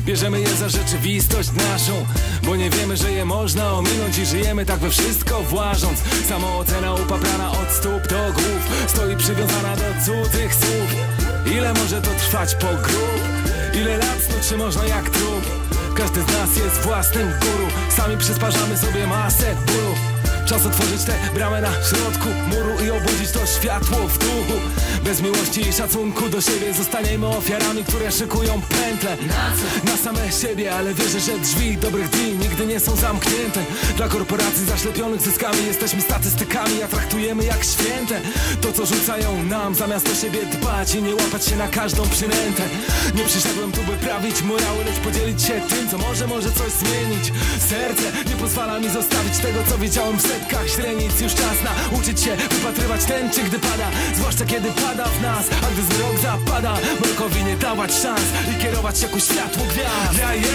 Bierzemy je za rzeczywistość naszą, bo nie wiemy, że je można ominąć i żyjemy tak we wszystko włażąc. Samoocena upaprana od stóp do głów stoi przywiązana do cudzych słów. Ile może to trwać po grób? Ile lat snuć się można jak trup? Każdy z nas jest własnym guru. Sami przysparzamy sobie masę bólu. Czas otworzyć tę bramę na środku muru i obudzić to światło w duchu. Bez miłości i szacunku do siebie zostaniemy ofiarami, które szykują pętle na same siebie. Ale wierzę, że drzwi dobrych dni nigdy nie są zamknięte. Dla korporacji zaślepionych zyskami jesteśmy statystykami, a traktujemy jak święte to, co rzucają nam, zamiast o siebie dbać i nie łapać się na każdą przynętę. Nie przyszedłem tu, by prawić morały, lecz podzielić się tym, co może coś zmienić. Serce nie pozwala mi zostawić tego, co widziałem w setkach źrenic. Już czas nauczyć się wypatrywać tęczy, gdy pada, zwłaszcza kiedy pada w nas. A gdy zmrok zapada, mrokowi nie dawać szans i kierować się ku światłu gwiazd. Ja